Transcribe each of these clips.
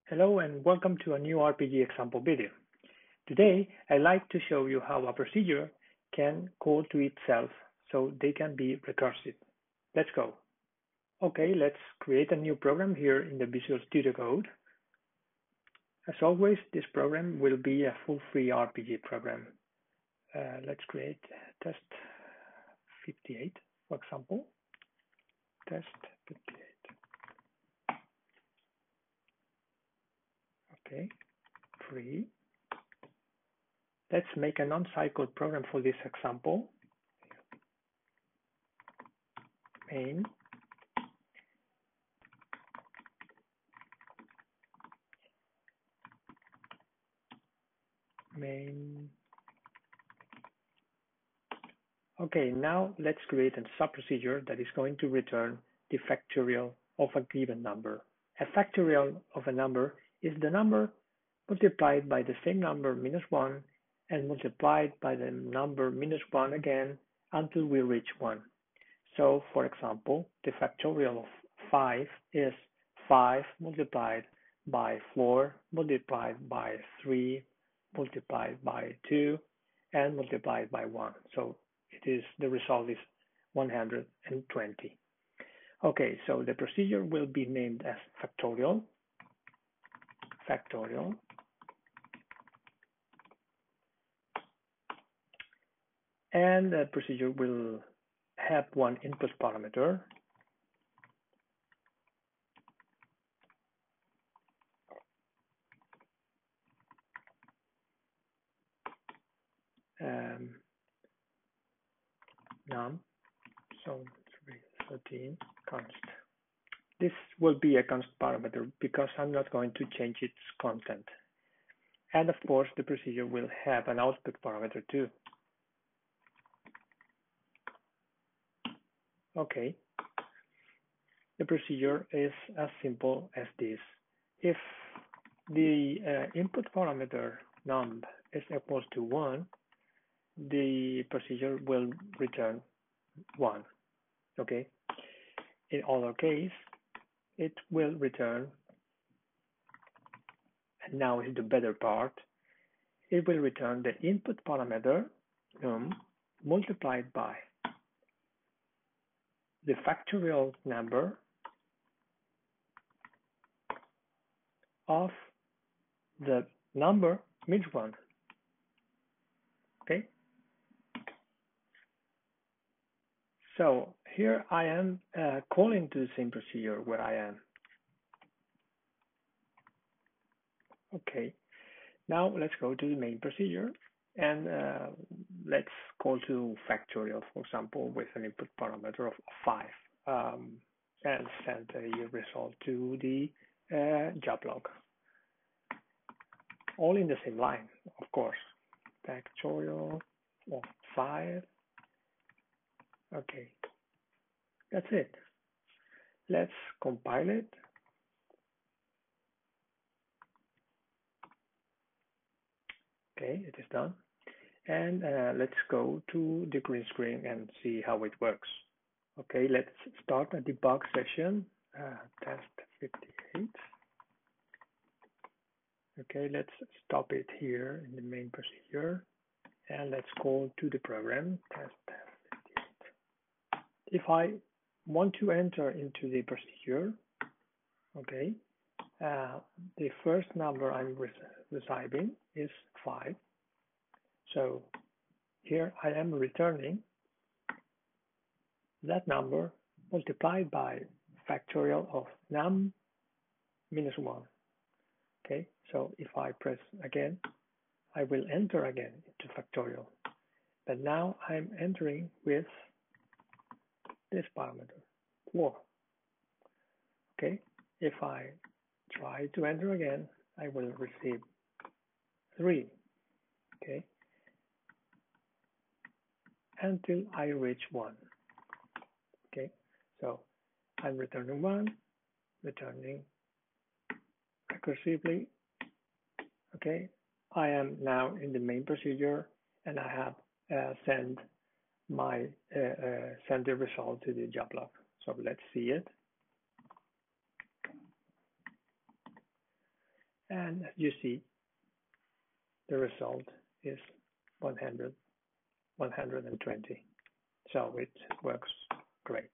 Hello and welcome to a new RPG example video. Today, I'd like to show you how a procedure can call to itself so they can be recursive. Let's go. Okay, let's create a new program here in the Visual Studio Code. As always, this program will be a full-free RPG program. Let's create test 58, for example. Test 58. Okay, free. Let's make a non-cycled program for this example. Main. Main. Okay, now let's create a subprocedure that is going to return the factorial of a given number. A factorial of a number is the number multiplied by the same number minus 1 and multiplied by the number minus 1 again until we reach 1. So, for example, the factorial of 5 is 5 multiplied by 4 multiplied by 3 multiplied by 2 and multiplied by 1. So the result is 120. Okay, so the procedure will be named as factorial, and the procedure will have one input parameter. Num, so 13 const. This will be a const parameter because I'm not going to change its content. And of course, the procedure will have an output parameter too. Okay, the procedure is as simple as this. If the input parameter num is equal to 1, the procedure will return 1. Okay. In other case, it will return, and now is the better part, it will return the input parameter num multiplied by the factorial number of the number minus 1. Okay. So here I am calling to the same procedure where I am. Okay, now let's go to the main procedure and let's call to factorial, for example, with an input parameter of 5 and send a result to the job log. All in the same line, of course. Factorial of 5. Okay, that's it. Let's compile it. Okay, it is done. And let's go to the green screen and see how it works. Okay, let's start a debug session, test 58. Okay, let's stop it here in the main procedure. And let's call to the program, test 58. If I want to enter into the procedure, okay, the first number I'm receiving is 5. So here I am returning that number multiplied by factorial of num minus 1. Okay, so if I press again, I will enter again into factorial. But now I'm entering with this parameter, 4. Okay, if I try to enter again, I will receive 3. Okay, until I reach 1. Okay, so I'm returning 1, returning recursively. Okay, I am now in the main procedure and I have sent the result to the job log. So let's see it. And as you see, the result is 100, 120. So it works great.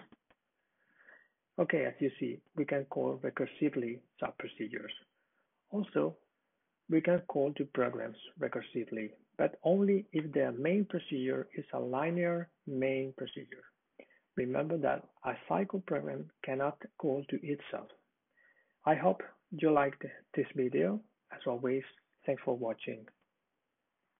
Okay, as you see, we can call recursively subprocedures. Also, we can call two programs recursively, but only if their main procedure is a linear main procedure. Remember that a cycle program cannot call to itself. I hope you liked this video. As always, thanks for watching.